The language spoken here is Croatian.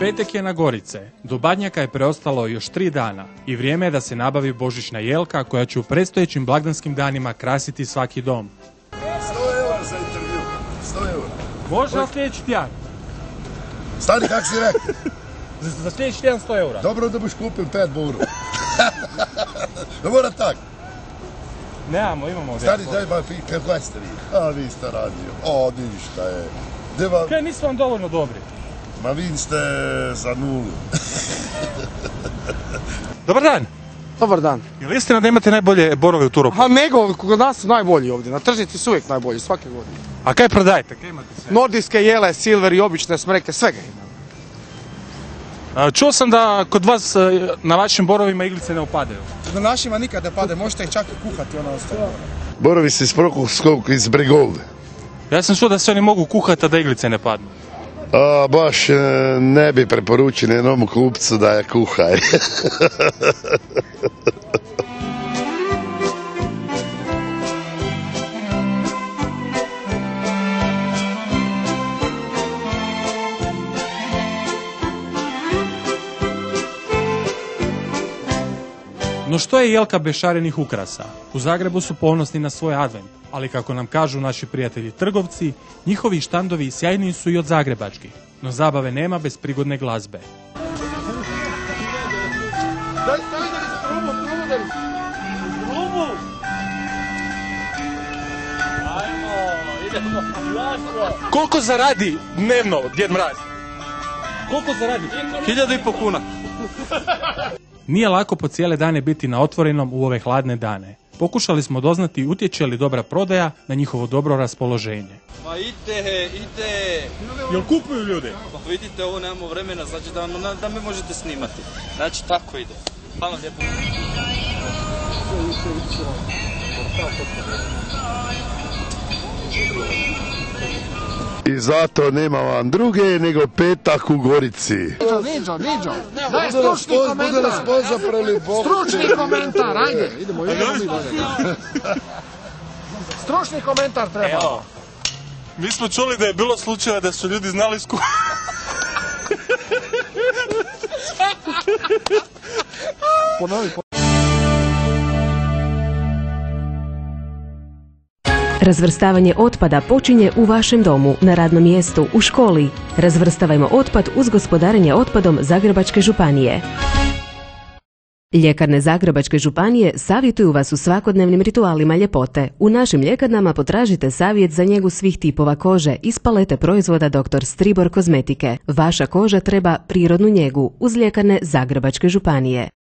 petak je na Gorice, do Badnjaka je preostalo još 3 dana i vrijeme je da se nabavi božićna jelka koja će u predstojećim blagdanskim danima krasiti svaki dom. 100 eura za intervju, 100 eura. Može li sljedeći tjedan? Stani, kak si rekao? Za sljedeći tjedan 100 eura. Dobro da boš kupim 5 buru. Ne mora tak. Nemamo, imamo. Stani, daj ba, kaj ste vi? A, vi ste radio. O, ništa je. Kaj, nismo vam dovoljno dobri. Ma vi ste za nulu. Dobar dan. Dobar dan. Je li istina da imate najbolje borove u Turopu? A nego, kod nas su najbolji ovdje, na tržnici su uvijek najbolji, svake godine. A kaj prodajete? Kaj imate sve? Nordijske jele, silver i obične smreke, svega ima. Čuo sam da kod vas na vašim borovima iglice ne opadaju. Na našima nikad ne pade, možete ih čak i kuhati, ono ostalo. Borovi se iz Bregolde. Ja sam čuo da se oni mogu kuhati, a da iglice ne padnu. A, baš ne bi preporučio jednom kupcu da je kuhaj. No što je jelka bez šarenih ukrasa? U Zagrebu su ponosni na svoj advent, ali kako nam kažu naši prijatelji trgovci, njihovi štandovi sjajniji su i od zagrebačkih, no zabave nema bez prigodne glazbe. Koliko zaradi dnevno Djed Mraz? Koliko zaradi? 1.500 kuna. Nije lako po cijele dane biti na otvorenom u ove hladne dane. Pokušali smo doznati utječe li dobra prodaja na njihovo dobro raspoloženje. Ma ide. Jel kupuju ljudi? Pa vidite, ovo nemamo vremena, znači da me možete snimati. Znači tako ide. Hvala lijepo. I zato nema vam druge nego petak u Gorici. Niđo. Daj stručni komentar. Stručni komentar, ajde. Idemo mi dalje. Stručni komentar treba. Evo, mi smo čuli da je bilo slučajeva da su ljudi znali Ponovi. Razvrstavanje otpada počinje u vašem domu, na radnom mjestu, u školi. Razvrstavajmo otpad uz gospodarenje otpadom Zagrebačke županije. Ljekarne Zagrebačke županije savjetuju vas u svakodnevnim ritualima ljepote. U našim ljekarnama potražite savjet za njegu svih tipova kože iz palete proizvoda Dr. Stribor kozmetike. Vaša koža treba prirodnu njegu uz ljekarne Zagrebačke županije.